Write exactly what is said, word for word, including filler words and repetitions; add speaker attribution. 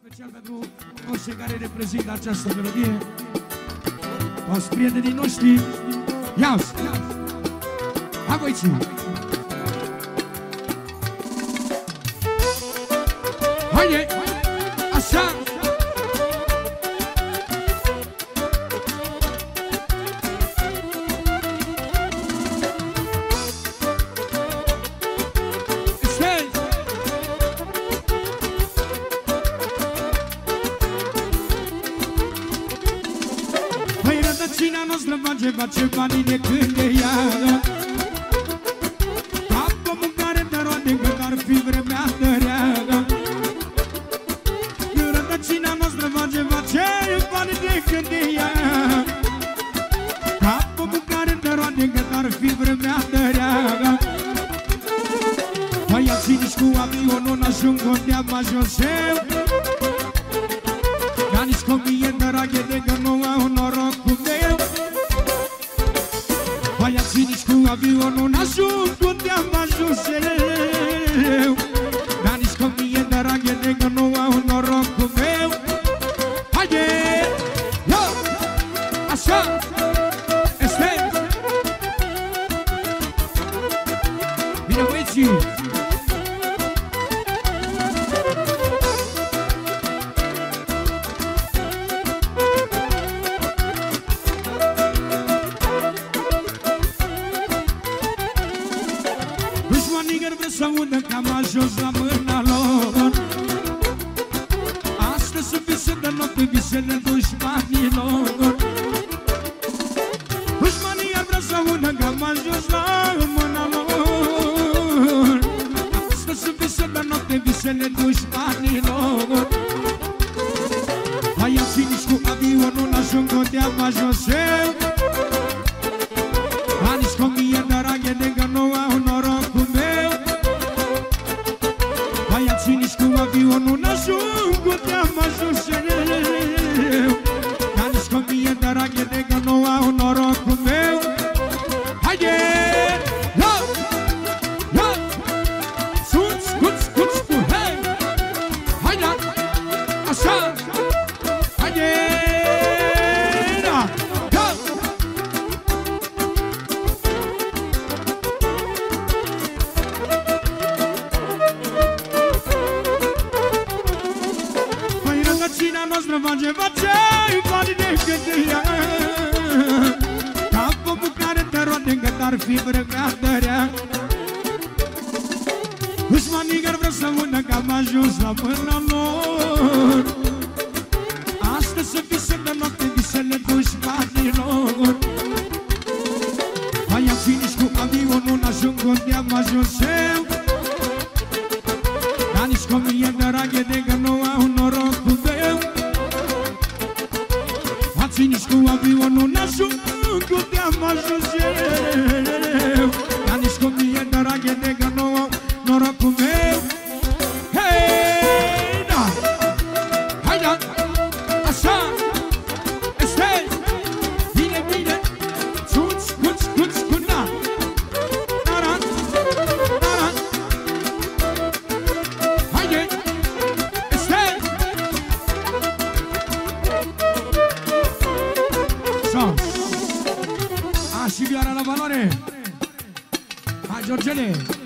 Speaker 1: special pentru toți cei care reprezintă această melodie, toți prietenii noștri. Ia-ți! Hai, băieții! Haide! Așa!
Speaker 2: Rădăcina noastră face, face banii de când de ea. Ca pomul care te roade când ar fi vremea tărea. Rădăcina noastră face, face banii de când de ea. Ca pomul care te roade când ar fi vremea tărea. Băiații nici cu avionul n-ajung unde am ajuns eu. Ca nici copii draghe de că nu au norocul meu. Băiații nici cu avionul n-ajung unde am ajuns eu. Ca nici copii draghe de că nu au norocul meu. Haide! Yo! Așa! Este! Bine, băieții! Să audă că am ajuns la mâna lor. Astăzi sunt vise de noapte, visele dușmanilor. Dușmanii ar vrea să audă că am ajuns la mâna lor. Astăzi sunt vise de noapte, visele dușmanilor. Băiații nici cu avionul n-ajung unde am ajuns eu. Dar nici cu mie draghe de că nu au norocul meu. Băiații nici cu avionul n-ajung unde am ajuns eu. Dar nici copii draghe de că nu au norocul meu. Haide! Ia! Ia! Scuț, scuț, scuț, scuț, hei! Haide! Așa! Haide! Da! Ia! Rădăcina noastră face, face banii de când de ea. Ca pomul care te roade când ar fi vremea tărea. Dușmanii ar vrea să audă că am ajuns la mâna lor. Astăzi sunt vise de noapte, visele dușmanilor. Băiații nici cu avionul n-ajung unde am ajuns eu. Dar nici cu mie draghe de că nu au norocul meu. Băiații nici cu avionul n-ajung unde am ajuns eu. Dar nici cu mie draghe de că nu au norocul meu. Hei, da! Hai, da! Așa! Este! Bine, bine! Scuț, scuț, scuț, scuț, da! Da-da! Da-da! Haide! Este! Așa! A, și vioara la valoare! Hai, Georgele!